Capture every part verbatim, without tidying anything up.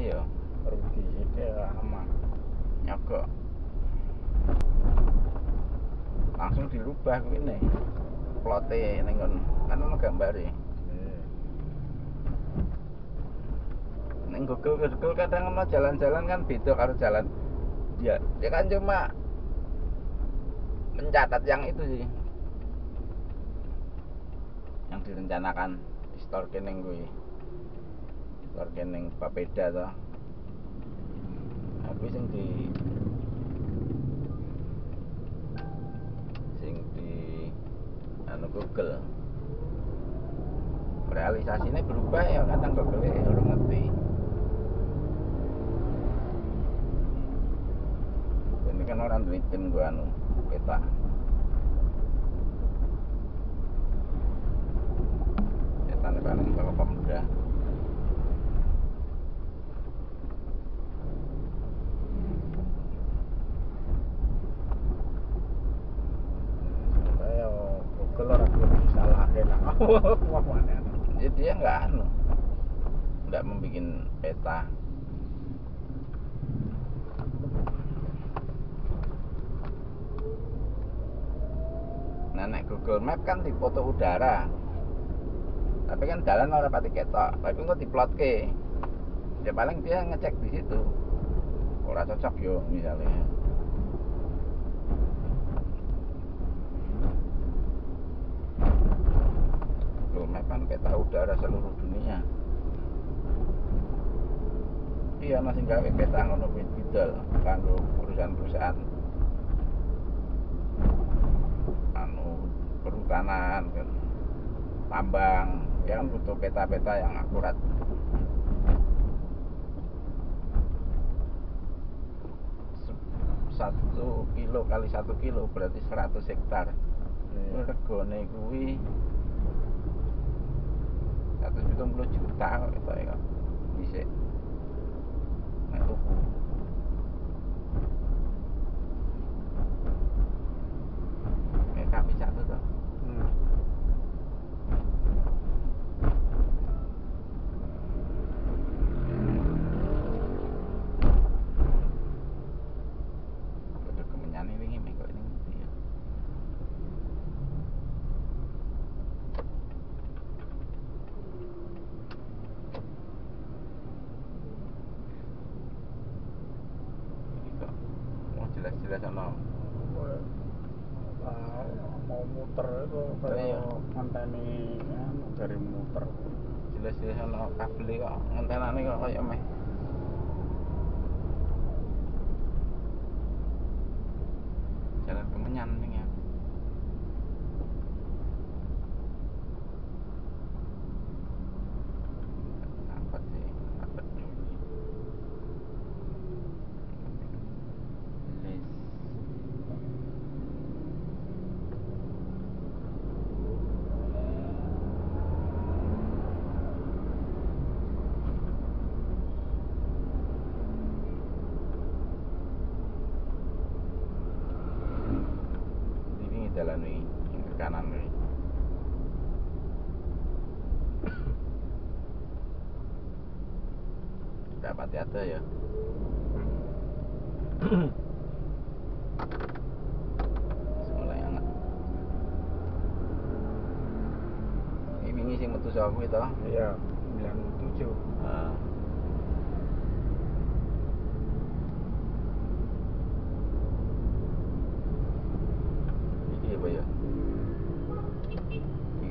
ya Rudi ya aman. nyogok. Langsung dirubah kuwi ne. Plote ning ngono. Kan ono gambare. Ning Google Google kadang ono jalan-jalan kan beda karo jalan. Ya, dia kan cuma mencatat yang itu sih. Yang direncanakan di store kening kuwi. Store kening Papeda to. Aku sing di sing di anu Google. Realisasinya berubah ya kadang Google e ora ngerti. Ini kan orang duit tim gua anu peta. Setan paling bakal pemuda. Saya Google ora kudu salahin lah. Wah mana. Jadi dia nggak anu, nggak membuat peta. Nah, nek Google Map kan di foto udara. Tapi kan jalan ora pati ketok. Tapi kok diplotke. Ya paling dia ngecek di situ. Ora cocok yo misalnya. Google Map kan peta udara seluruh dunia. Iya masih gawe peta ngono kuwi bidol kanggo perusahaan-perusahaan anu perhutanan kan tambang ya kan butuh peta-peta yang akurat. Satu kilo kali satu kilo berarti seratus hektar. Regane kuwi seratus pitung puluh juta kok gitu ya kok dhisik. Nek tuku kayak kapi satu tuh. Hmm. Kudu kemenyan wingi mek kok ini ngerti ya. Ini kok mau jelas-jelas ana Ah, mau muter itu Oh, iya. kayak ngenteni ya, dari muter. jelas-jelas ana kabel kok ngentenane kok kaya meh. Jalan Kemenyan ning ya. Apa sih? Apa dulu? Les. Ini jalan ini yang ke kanan ini. Dapat ada ya. Mulai anak. Ini wingi sing metu saka kuwi to. Iya, sembilan puluh tujuh. Ah. Iki apa ya? Iki.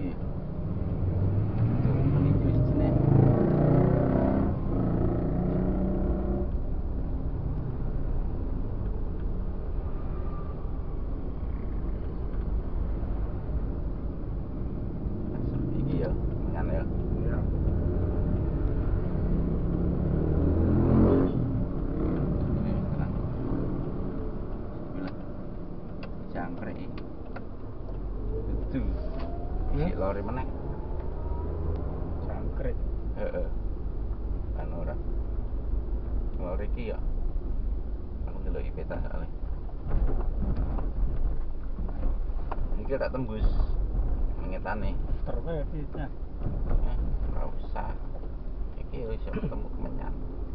Itu menuju sini. Iki ya, kan ya. Iya. Ini sekarang. Bilang jangkrik. Itu. Hmm? Si lori meneh. Jangkrik. Heeh. Kan ora. Lori iki ya. Aku ndeloki peta soalnya. Iki tak tembus mengetane. Terus iki ya. Eh, ora usah. Iki wis ketemu Kemenyan.